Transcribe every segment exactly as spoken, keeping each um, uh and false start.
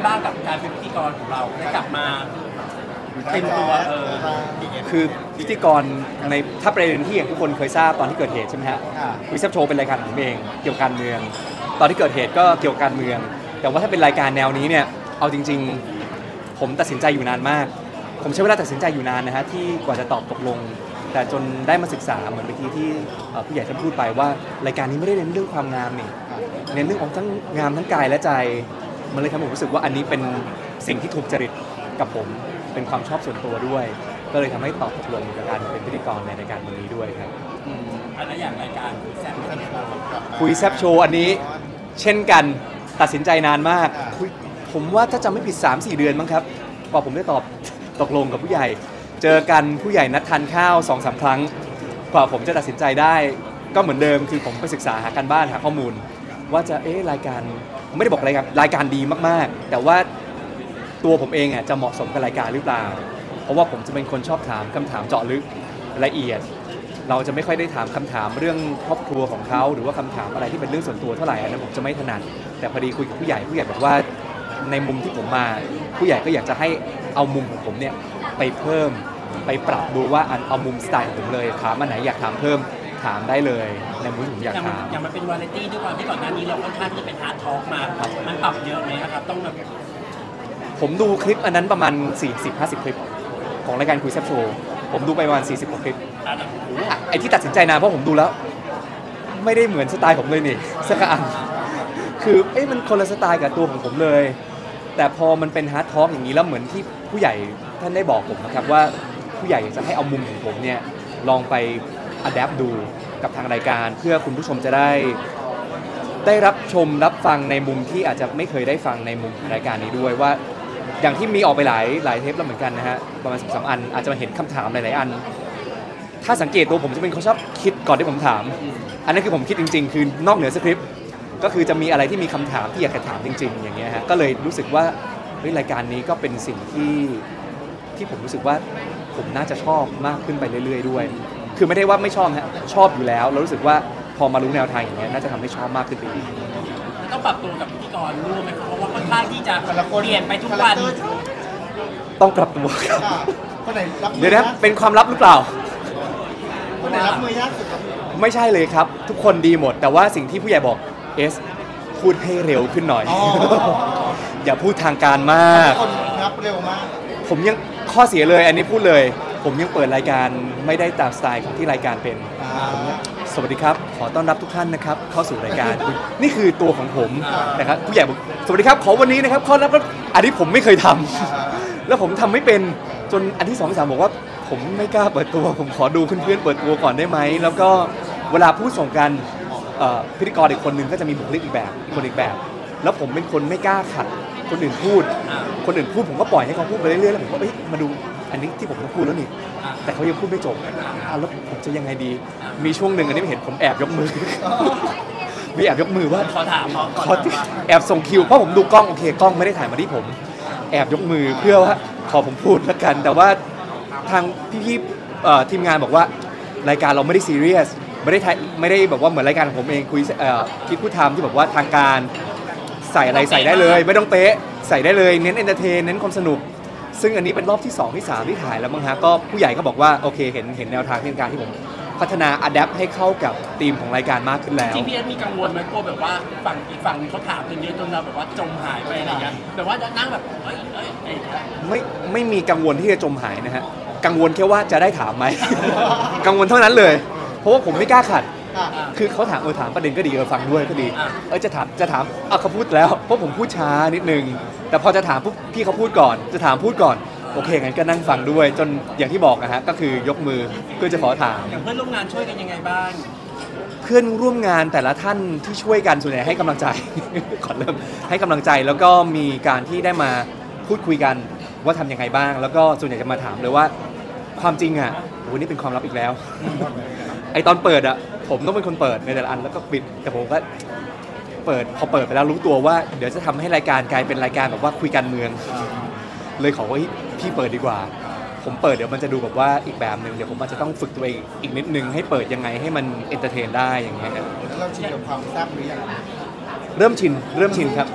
บ้างกับการเป็นพิธีกรของเราได้กลับมาเต็มตัวเออคือพิธีกรในถ้าประเด็นที่อย่างทุกคนเคยทราบตอนที่เกิดเหตุใช่ไหมฮะวิซับโชว์เป็นรายการของผมเองเกี่ยวกับการเมืองตอนที่เกิดเหตุก็เกี่ยวกับการเมืองแต่ว่าถ้าเป็นรายการแนวนี้เนี่ยเอาจริงๆผมตัดสินใจอยู่นานมากผมใช้เวลาตัดสินใจอยู่นานนะฮะที่กว่าจะตอบตกลงแต่จนได้มาศึกษาเหมือนเมื่อกี้ที่ผู้ใหญ่ท่านพูดไปว่ารายการนี้ไม่ได้เน้นเรื่องความงามนี่เน้นเรื่องของทั้งงามทั้งกายและใจมันเลยทำให้ผมรู้สึกว่าอันนี้เป็นสิ่งที่ถูกจริตกับผมเป็นความชอบส่วนตัวด้วยก็เลยทำให้ตอบตกลงกับการเป็นพิธีกรในรายการวันนี้ด้วยครับอันนั้นอย่างรายการคุยแซ่บคุยแซ่บโชว์อันนี้เช่นกันตัดสินใจนานมากผมว่าถ้าจำไม่ผิด สามสี่ เดือนมั้งครับกว่าผมได้ตอบตกลงกับผู้ใหญ่เจอกันผู้ใหญ่นัดทานข้าว สองสาม ครั้งกว่าผมจะตัดสินใจได้ก็เหมือนเดิมคือผมไปศึกษาหาการบ้านหาข้อมูลว่าจะเอ๊ะรายการไม่ได้บอกอะไรครับรายการดีมากๆแต่ว่าตัวผมเองอ่ะจะเหมาะสมกับรายการหรือเปล่าเพราะว่าผมจะเป็นคนชอบถามคำถามเจาะลึกละเอียดเราจะไม่ค่อยได้ถามคำถามเรื่องครอบครัวของเขาหรือว่าคำถามอะไรที่เป็นเรื่องส่วนตัวเท่าไหร่อันนั้นผมจะไม่ถนัดแต่พอดีคุยกับผู้ใหญ่ผู้ใหญ่บอกว่าในมุมที่ผมมาผู้ใหญ่ก็อยากจะให้เอามุมของผมเนี่ยไปเพิ่มไปปรับดูว่าเอามุมสไตล์ของผมเลยถามอันไหนอยากถามเพิ่มถามได้เลยในมุมที่ผมอยากถามอย่างมันเป็นวาไรตี้ด้วยความที่ก่อนหน้านี้เราค่อนข้างที่จะเป็นฮาร์ดทอล์กมามันปรับเยอะไหมครับต้องแบบผมดูคลิปอันนั้นประมาณ สี่สิบห้าสิบ คลิปของรายการคุยแซ่บโชว์ผมดูไปประมาณสี่สิบกว่าคลิปไอ้ที่ตัดสินใจนานเพราะผมดูแล้วไม่ได้เหมือนสไตล์ผมเลยนี่สักอันคือเอ๊ะมันคนละสไตล์กับตัวของผมเลยแต่พอมันเป็นฮาร์ดทอล์กอย่างนี้แล้วเหมือนที่ผู้ใหญ่ท่านได้บอกผมนะครับว่าผู้ใหญ่จะให้เอามุมของผมเนี่ยลองไปอัดแอปดูกับทางรายการเพื่อคุณผู้ชมจะได้ได้รับชมรับฟังในมุมที่อาจจะไม่เคยได้ฟังในมุมรายการนี้ด้วยว่าอย่างที่มีออกไปหลายหลายเทปแล้วเหมือนกันนะฮะประมาณสองสามอันอาจจะมาเห็นคำถามหลายๆอันถ้าสังเกตตัวผมจะเป็นคนชอบคิดก่อนที่ผมถามอันนั้นคือผมคิดจริงๆคือนอกเหนือสคริปต์ก็คือจะมีอะไรที่มีคำถามที่อยากจะถามจริงๆอย่างเงี้ยฮะก็เลยรู้สึกว่าเฮ้ยรายการนี้ก็เป็นสิ่งที่ที่ผมรู้สึกว่าผมน่าจะชอบมากขึ้นไปเรื่อยๆด้วยคือไม่ได้ว่าไม่ชอบฮะชอบอยู่แล้วแล้วรู้สึกว่าพอมารู้แนวทางอย่างเงี้ยน่าจะทำให้ชอบมากขึ้นไปอีกต้องปรับตัวกับพิธีกรรู้ไหมครับเพราะว่าค่อนข้างที่จะเปลี่ยนไปทุกวันต้องปรับตัวครับเดี๋ยวนะเป็นความลับหรือเปล่าคนไหนรับมือยากสุดไม่ใช่เลยครับทุกคนดีหมดแต่ว่าสิ่งที่ผู้ใหญ่บอกเอสพูดให้เร็วขึ้นหน่อยอย่าพูดทางการมากคนรับเร็วมากผมยังข้อเสียเลยอันนี้พูดเลยผมยังเปิดรายการไม่ได้ตามสไตล์ของที่รายการเป็นสวัสดีครับขอต้อนรับทุกท่านนะครับเข้าสู่รายการนี่คือตัวของผมนะครับผู้ใหญ่บอกสวัสดีครับขอวันนี้นะครับข้อรับอันนี้ผมไม่เคยทำแล้วผมทำไม่เป็นจนอันที่สองที่สามบอกว่าผมไม่กล้าเปิดตัวผมขอดูเพื่อนๆเปิดตัวก่อนได้ไหมแล้วก็เวลาพูดส่งกันพิธีกรอีกคนนึงก็จะมีบุคลิกอีกแบบคนอีกแบบแล้วผมเป็นคนไม่กล้าขัดคนอื่นพูดคนอื่นพูดผมก็ปล่อยให้เขาพูดไปเรื่อยๆแล้วผมก็เอ้ยมาดูอันนี้ที่ผมต้องพูดแล้วนี่แต่เขายังพูดไม่จบอ้าวแล้วผมจะยังไงดีมีช่วงหนึ่งอันนี้เห็นผมแอบยกมือมีแอบยกมือว่าขอถามขอแอบส่งคิวเพราะผมดูกล้องโอเคกล้องไม่ได้ถ่ายมาที่ผมแอบยกมือเพื่อว่าขอผมพูดแล้วกันแต่ว่าทางพี่ๆทีมงานบอกว่ารายการเราไม่ได้ซีเรียสไม่ได้ไม่ได้แบบว่าเหมือนรายการของผมเองคุยคิดพูดทำที่แบบว่าทางการใส่อะไรใส่ได้เลยไม่ต้องเป๊ะใส่ได้เลยเน้นเอนเตอร์เทนเน้นความสนุกซึ่งอันนี้เป็นรอบที่สองที่สามที่ถ่ายแล้วมั้งฮะก็ผู้ใหญ่ก็บอกว่าโอเคเห็นเห็นแนวทางในการที่ผมพัฒนาอัดแอปให้เข้ากับธีมของรายการมากขึ้นแล้วที่พี่เอสมีกังวลไหมกลัวแบบว่าฝั่งอีกฝั่งเขาถามจนเยอะจนเราแบบว่าจมหายไปอะไรอย่างเงี้ยแต่ว่านั่งแบบเอ้ยเอ้ยไม่ไม่มีกังวลที่จะจมหายนะฮะกังวลแค่ว่าจะได้ถามไหม กังวลเท่านั้นเลยเพราะว่าผมไม่กล้าขัดคือเขาถามเออถามประเด็นก็ดีเออฟังด้วยก็ดีเออจะถามจะถามอ่ะเขาพูดแล้วเพราะผมพูดช้านิดนึงแต่พอจะถามปุ๊บพี่เขาพูดก่อนจะถามพูดก่อนโอเคงั้นก็นั่งฟังด้วยจนอย่างที่บอกนะฮะก็คือยกมือเพื่อจะขอถามเพื่อนร่วมงานช่วยกันยังไงบ้างเพื่อนร่วมงานแต่ละท่านที่ช่วยกันส่วนใหญ่ให้กำลังใจ ก่อนเริ่มให้กำลังใจแล้วก็มีการที่ได้มาพูดคุยกันว่าทำยังไงบ้างแล้วก็ส่วนใหญ่จะมาถามเลยว่าความจริงอ่ะวันนี้เป็นความลับอีกแล้ว ไอตอนเปิดอ่ะผมต้องเป็นคนเปิดในแต่ละอันแล้วก็ปิดแต่ผมก็เปิดพอเปิดไปแล้วรู้ตัวว่าเดี๋ยวจะทำให้รายการกลายเป็นรายการแบบว่าคุยการเมืองเลยขอว่าพี่เปิดดีกว่าผมเปิดเดี๋ยวมันจะดูแบบว่าอีกแบบนึงเดี๋ยวผมอาจจะต้องฝึกตัวเองอีกนิดนึงให้เปิดยังไงให้มันเอนเตอร์เทนได้อย่างเงี้ยเราชินกับความแซ่บหรือยังเริ่มชินเริ่มชินครับ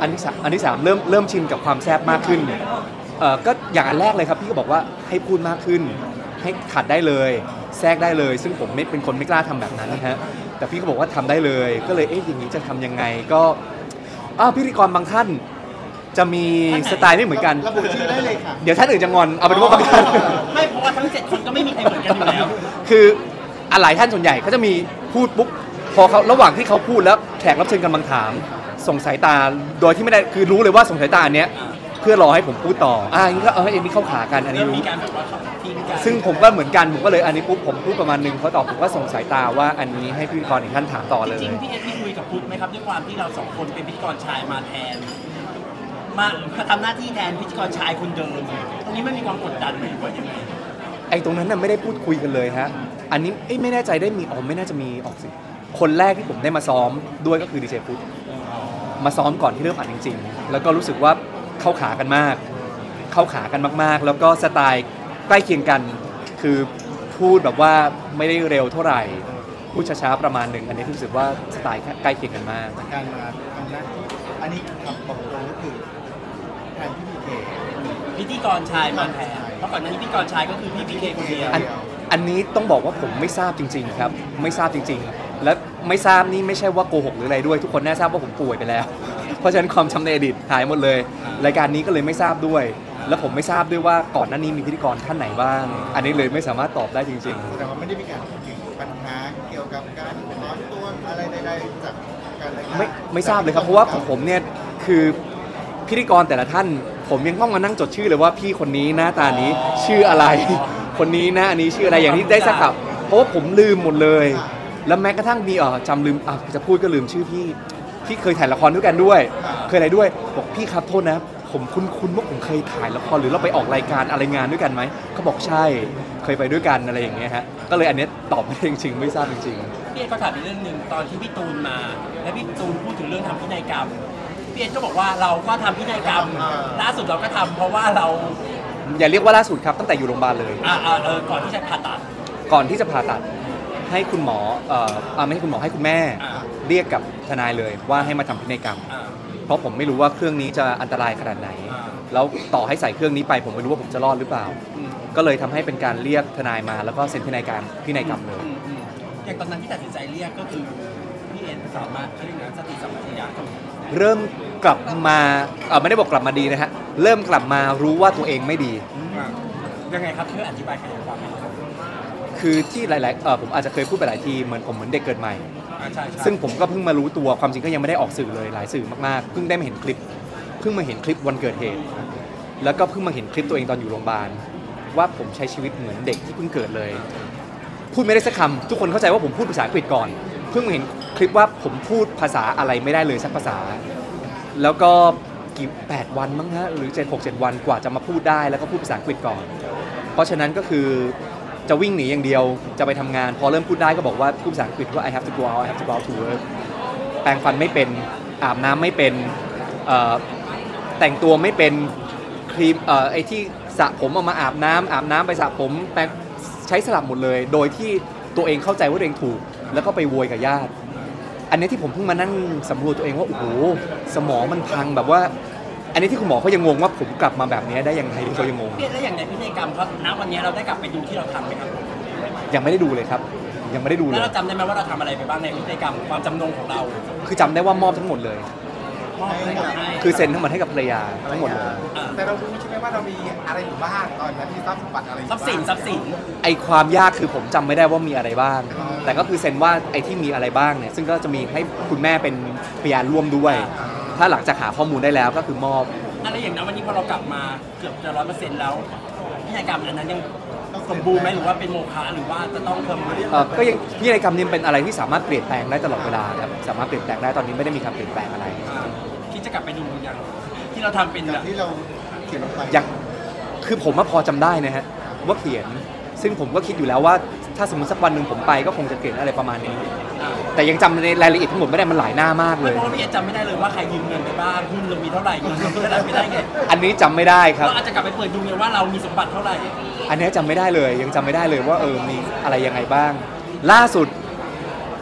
อันที่สามอันที่สามเริ่มเริ่มชินกับความแซ่บมากขึ้นเอ่อก็อย่างอันแรกเลยครับพี่ก็บอกว่าให้พูดมากขึ้นให้ขัดได้เลยแทรกได้เลยซึ่งผมไม่เป็นคนไม่กล้าทำแบบนั้นนะฮะแต่พี่ก็บอกว่าทำได้เลยก็เลยเอ๊ะอย่างนี้จะทำยังไงก็อ้าวพิธีกรบางท่านจะมีสไตล์ไม่เหมือนกันระบุชื่อได้เลยค่ะเดี๋ยวท่านอื่นจะงอนเอาเป็นว่าบางท่านไม่เพราะว่าทั้งเจ็ดคนก็ไม่มีใครเหมือนกันอยู่แล้วคืออะหลายท่านส่วนใหญ่เขาจะมีพูดปุ๊บพอเขาระหว่างที่เขาพูดแล้วแขกรับเชิญกำลังถามส่งสายตาโดยที่ไม่ได้คือรู้เลยว่าส่งสายตาอันเนี้ยเพื่อรอให้ผมพูดต่ออ่าอย่างนี้ก็เอออันนี้เข้าขากันอันนี้เริ่มรู้มีการแบบว่าเขาทิ้งกันซึ่งผมก็เหมือนกันผมก็เลยอันนี้ปุ๊บผมพูดประมาณนึงเขาตอบผมก็ส่งสายตาว่าอันนี้ให้พิธีกรอีกท่านถามต่อเลยจริงๆพี่เอ็ดพี่คุยกับพุทธไหมครับด้วยความที่เราสองคนเป็นพิธีกรชายมาแทนมาทำหน้าที่แทนพิธีกรชายคนเดิมตรงนี้ไม่มีความกดดันไหมหรือว่ายังไงไอ้ตรงนั้นน่ะไม่ได้พูดคุยกันเลยฮะอันนี้เอ้ยไม่แน่ใจได้มีอ๋อไม่น่าจะมีออกสิคนแรกที่ผมได้มาซ้อมด้วยก็คือดีเจพุทธมาซ้อมก่อนที่เริ่มอัดจริงๆแล้วก็รู้สึกว่าเข้าขากันมากเข้าขากันมากๆแล้วก็สไตล์ใกล้เคียงกันคือพูดแบบว่าไม่ได้เร็วเท่าไหร่พูดช้าๆประมาณหนึ่งอันนี้รู้สึกว่าสไตล์ใกล้เคียงกันมากการมาทำหน้าที่อันนี้คำบอกตรงก็คือแทนพี่พีเคพิธีกรชายมาแทนเพราะก่อนหน้านี้พิธีกรชายก็คือพี่พีเคคนเดียวอันอันนี้ต้องบอกว่าผมไม่ทราบจริงๆครับไม่ทราบจริงๆ และไม่ทราบนี่ไม่ใช่ว่าโกหกหรืออะไรด้วยทุกคนแน่ทราบว่าผมป่วยไปแล้ว เพราะฉะนั้นความจำในอดีตหายหมดเลยรายการนี้ก็เลยไม่ทราบด้วย แล้วผมไม่ทราบด้วยว่าก่อนหน้านี้มีพิธีกรท่านไหนบ้าง อันนี้เลยไม่สามารถตอบได้จริงแสดงว่าไม่ได้มีการพูดถึงปัญหาเกี่ยวกับการร้อนตัวอะไรใดๆจากการรายการๆไม่ไม่ทราบเลยครับเพราะว่าของผมเนี่ยคือพิธีกรแต่ละท่าน ผมยังต้องมานั่งจดชื่อเลยว่าพี่คนนี้หน้าตานี้ชื่ออะไร คนนี้นะอันนี้ชื่ออะไรอย่างที่ได้สักครับเพราะว่าผมลืมหมดเลย แล้วแม้กระทั่งมีเออจำลืมอ่ะจะพูดก็ลืมชื่อพี่ที่เคยถ่ายละครด้วยกันด้วย เคยอะไรด้วยบอกพี่ครับโทษนะผมคุ้นๆว่าผมเคยถ่ายละครหรือเราไปออกรายการอะไรงานด้วยกันไหมเขาบอกใช่เคยไปด้วยกันอะไรอย่างเงี้ยฮะก็เลยอันเนี้ยตอบไม่ได้จริงๆไม่ทราบจริงพี่เอ็ดก็ถามอีกเรื่องหนึ่งตอนที่พี่ตูนมา และพี่ตูนพูดถึงเรื่องทำพินัยกรรมพี่เอ็ดก็บอกว่าเราก็ทำพินัยกรรมล่าสุดเราก็ทำเพราะว่าเราๆอย่าเรียกว่าล่าสุดครับตั้งแต่อยู่โรงพยาบาลเลยอ่าอ่าเออก่อนที่จะผ่าตัดก่อนที่จะผ่าตัดให้คุณหมอเอ่ออ่าไม่ใช่คุณหมอให้คุณแม่อ่าเรียกกับทนายเลยว่าให้มาทำพินัยกรรมอ่าเพราะผมไม่รู้ว่าเครื่องนี้จะอันตรายขนาดไหนอ่าแล้วต่อให้ใส่เครื่องนี้ไปผมไม่รู้ว่าผมจะรอดหรือเปล่าอืมก็เลยทำให้เป็นการเรียกทนายมาแล้วก็เซ็นพินัยกรรมพินัยกรรมเลยอืมอืมอย่างตอนนั้นที่ตัดสินใจเรียกก็คือพี่เอ็ดสามารถเขาเรียกนะสติสัมปชัญญะเริ่มกลับมาเออไม่ได้บอกกลับมาดีนะฮะเริ่มกลับมารู้ว่าตัวเองไม่ดีอ่ายังไงครับช่วยอธิบายขยายความหน่อยครับคือที่หลายๆเออผมอาจจะเคยพูดไปหลายทีเหมือนผมเหมือนเด็กเกิดใหม่อ่าใช่ใช่ซึ่งผมก็เพิ่งมารู้ตัวความจริงก็ยังไม่ได้ออกสื่อเลยหลายสื่อมากๆเพิ่งได้มาเห็นคลิปเพิ่งมาเห็นคลิปวันเกิดเหตุ แล้วก็เพิ่งมาเห็นคลิปตัวเองตอนอยู่โรงพยาบาลว่าผมใช้ชีวิตเหมือนเด็กที่เพิ่งเกิดเลย พูดไม่ได้สักคำทุกคนเข้าใจว่าผมพูดภาษาอังกฤษก่อน เพิ่งมาเห็นคลิปว่าผมพูดภาษาอะไรไม่ได้เลยสักภาษา แล้วก็กี่แปดวันมั้งฮะหรือเจ็ดหกเจ็ดวันกว่าจะมาพูดได้แล้วก็พูดภาษาอังกฤษก่อน เพราะฉะนั้นก็คือจะวิ่งหนีอย่างเดียวจะไปทำงาน พอเริ่มพูดได้ก็บอกว่าพูดภาษาอังกฤษว่า I have to go out I have to go out to work แปรงฟันไม่เป็นอาบน้ำไม่เป็นเอ่อแต่งตัวไม่เป็นครีมเอ่อไอที่สระผมเอามาอาบน้ำอาบน้ำไปสระผมแปรงใช้สลับหมดเลย โดยที่ตัวเองเข้าใจว่าตัวเองถูก แล้วก็ไปโวยกับญาติ อันนี้ที่ผมเพิ่งมานั่งสำรวจตัวเองว่าโอ้โหสมองมันพังแบบว่า อันนี้ที่คุณหมอเขายังงงว่าผมกลับมาแบบนี้ได้ยังไงที่เขายังงงพี่เอ็ดแล้วอย่างในพินัยกรรมเขาณวันนี้เราได้กลับไปดูที่เราทำไหมครับยังไม่ได้ดูเลยครับ ยังไม่ได้ดูเลแล้วยเราจำได้ไหมว่าเราทำอะไรไปบ้างในพินัยกรรมความจำนงของเราคือจำได้ว่ามอบทั้งหมดเลยมอบให้กับให้คือเซ็นทั้งหมดให้กับภรรยาทั้งหมดเลยอ่าแต่เรารู้ใช่ไหมว่าเรามีอะไรอยู่บ้างตอนนั้นที่ทรัพย์สมบัติอะไรอยู่ทรัพย์สินทรัพย์สินไอความยากคือผมจำไม่ได้ว่ามีอะไรบ้าง แต่ก็คือเซ็นว่าไอที่มีอะไรบ้างเนี่ยซึ่งก็จะมีให้คุณแม่เป็นพยานร่วมด้วย ถ้าหลังจากหาข้อมูลได้แล้วก็คือมอบอะไรอย่างนั้นวันนี้พอเรากลับมาเกือบจะร้อยเปอร์เซ็นต์แล้วพินัยกรรมอันนั้นยังสมบูรณ์ไหมหรือว่าเป็นโมฆะหรือว่าจะต้องเพิ่มเรื่องเอ่อก็ยังพินัยกรรมนี่เป็นอะไรที่สามารถเปลี่ยนแปลงได้ตลอดเวลาครับสามารถเปลี่ยนแปลงได้ตอนนี้ไม่ได้มีการเปลี่ยนแปลงอะไรอ่าคิดจะกลับไปดูอย่างที่เราทำเป็นจาแบกบที่เราเขียนลงไปอย่างคือผมว่าพอจำได้นะฮะว่าเขียน ซึ่งผมก็คิดอยู่แล้วว่าถ้าสมมติสักวันหนึ่งผมไปก็คงจะเขียนอะไรประมาณนี้อ่าแต่ยังจำในรายละเอียดทั้งหมดไม่ได้มันหลายหน้ามากเลไม่ยเพราะว่าพี่เอจำไม่ได้เลยว่าใครยืมเงินไปบ้างหุ้นเรามีเท่าไหร่เงินเรามีเท่าไหร่ไม่ได้ไงอันนี้จำไม่ได้ครับเราอาจจะกลับไปเปิดดูไงว่าเรามีสมบัติเท่าไหร่อันนี้จำไม่ได้เลยยังจำไม่ได้เลยว่าเออมีอะไรยังไงบ้าง ล่าสุด โอ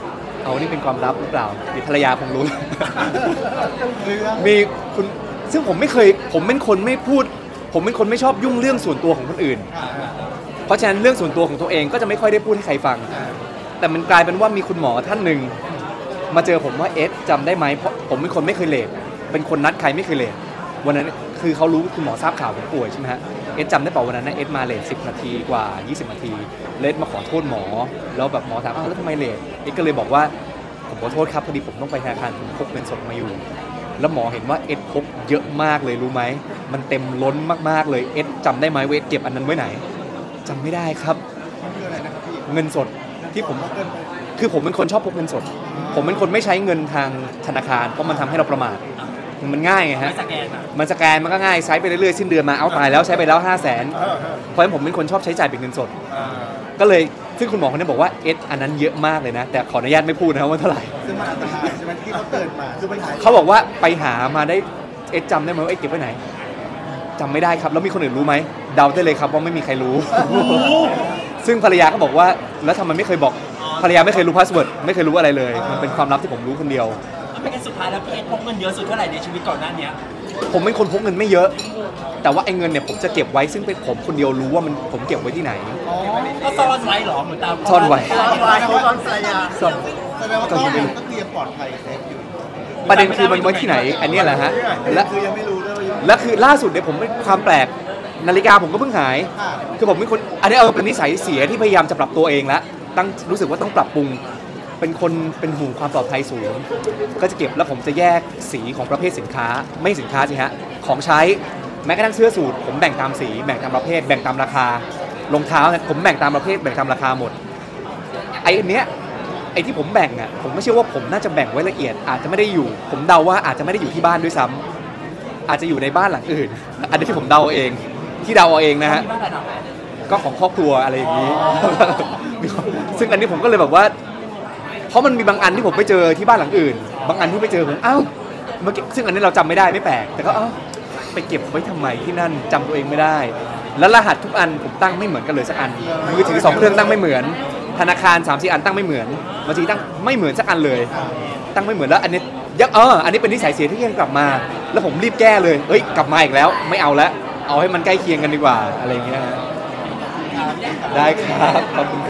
เอานี่เป็นความลับหรือเปล่าหรือภรรยาคงรู้เรื่องมีคุณซึ่งผมไม่เคยผมเป็นคนไม่พูด ผมเป็นคนไม่ชอบยุ่งเรื่องส่วนตัวของคนอื่นอ่าเพราะฉะนั้นเรื่องส่วนตัวของตัวเองก็จะไม่ค่อยได้พูดให้ใครฟัง แต่มันกลายเป็นว่ามีคุณหมอท่านหนึ่งมาเจอผมว่าเอสจำได้ไหมเพราะผมเป็นคนไม่เคยเลทเป็นคนนัดใครไม่เคยเลทวันนั้นคือเขารู้คุณหมอทราบข่าวผมป่วยใช่ไหมฮะเอสจำได้เปล่าวันนั้นนะเอสมาเลทสิบนาทีกว่ายี่สิบนาทีเลสมาขอโทษหมอแล้วแบบหมอถามอ้าวแล้วทำไมเลทเอสก็เลยบอกว่าผมขอโทษครับพอดีผมต้องไปธนาคารผมพกเงินสดมาอยู่แล้วหมอเห็นว่าเอสพกเยอะมากเลยรู้ไหมมันเต็มล้นมากๆเลยเอสจำได้ไหมว่าเอสเก็บอันนั้นไว้ไหนจำไม่ได้ครับมันคืออะไรนะครับพี่เงินสดที่ผมเกินไปคือผมเป็นคนชอบพกเงินสด ผมเป็นคนไม่ใช้เงินทางธนาคารเพราะมันทำให้เราประมาทมันง่ายไงฮะไม่สแกนอ่ะมันสแกนมันก็ง่ายใช้ไปเรื่อยๆสิ้นเดือนมาเอาตายแล้วใช้ไปแล้วห้าแสนเออเพราะฉะนั้นผมเป็นคนชอบใช้จ่ายเป็นเงินสดเออก็เลยซึ่งคุณหมอคนนี้บอกว่าเอสอันนั้นเยอะมากเลยนะแต่ขออนุญาตไม่พูดนะครับว่าเท่าไหร่ซึ่งมันอันตรายใช่ไหมที่เขาเกิดมาคือมันหายเขาบอกว่าไปหามาได้เอสจำได้ไหมว่าเอสเก็บไว้ไหนจำไม่ได้ครับแล้วมีคนอื่นรู้ไหมเดาได้เลยครับว่าไม่มีใครรู้ ซึ่งภรรยาก็บอกว่าแล้วทำไมไม่เคยบอกภรรยาไม่เคยรู้พาสเวิร์ดไม่เคยรู้อะไรเลยมันเป็นความลับที่ผมรู้คนเดียวไม่งั้นสุดท้ายแล้วพี่เอ็กพกเงินเยอะสุดเท่าไหร่ในชีวิตก่อนหน้านี้ผมเป็นคนพกเงินไม่เยอะ แต่ว่าไอ้เงินเนี่ยผมจะเก็บไว้ซึ่งเป็นผมคนเดียวรู้ว่ามันผมเก็บไว้ที่ไหนอ๋อก็ซ่อนไว้เหรอเหมือนตามซ่อนไว้ซ่อนไว้เขาซ่อนภรรยาซ่อนแสดงว่าก้อนก็คือยังปลอดภัยเซฟอยู่ประเด็นคือมันไว้ที่ไหน อันเนี้ยแหละฮะและและคือยังไม่รู้ด้วยว่าอยู่และคือล่าสุดเนี่ยผมเป็นความแปลกนาฬิกาผมก็เพิ่งหายค่ะคือผมเป็นคนอันนี้เออเป็นนิสัยเสียที่พยายามจะปรับตัวเองแล้วตั้งรู้สึกว่าต้องปรับปรุงเป็นคนเป็นห่วงความปลอดภัยสูง ก็จะเก็บแล้วผมจะแยกสีของประเภทสินค้าไม่สินค้าสิฮะของใช้แม้กระทั่งเสื้อสูทผมแบ่งตามสีแบ่งตามประเภทแบ่งตามราคารองเท้าเนี่ยผมแบ่งตามประเภทแบ่งตามราคาหมดไอ้อันเนี้ยไอ้ที่ผมแบ่งอ่ะผมไม่เชื่อว่าผมน่าจะแบ่งไว้ละเอียดอาจจะไม่ได้อยู่ ผมเดาว่าอาจจะไม่ได้อยู่ที่บ้านด้วยซ้ำอาจจะอยู่ในบ้านหลังอื่น อันนี้ที่ผมเดาเองที่เดาเอาเองนะฮะที่บ้านระดับไหนก็ของครอบครัวอะไรอย่างนี้ ซึ่งอันนี้ผมก็เลยแบบว่า เพราะมันมีบางอันที่ผมไปเจอที่บ้านหลังอื่น บางอันที่ไปเจอผมอ้าวเมื่อกี้ซึ่งอันนี้เราจำไม่ได้ไม่แปลกแต่ก็อ้าวไปเก็บไว้ทำไมที่นั่นจำตัวเองไม่ได้ แล้วรหัสทุกอันผมตั้งไม่เหมือนกันเลยสักอันมือถือสองเครื่องตั้งไม่เหมือน ธนาคารสามสี่อันตั้งไม่เหมือนบางทีตั้งไม่เหมือนสักอันเลย ตั้งไม่เหมือนแล้วอันนี้ยังเอออันนี้เป็นนิสัยเสียที่ยังกลับมา แล้วผมรีบแก้เลยเฮ้ยกลับมาอีกแล้วไม่เอาแล้วเอาให้มันใกล้เคียงกันดีกว่าอะไรอย่างเงี้ยได้ครับขอบคุณ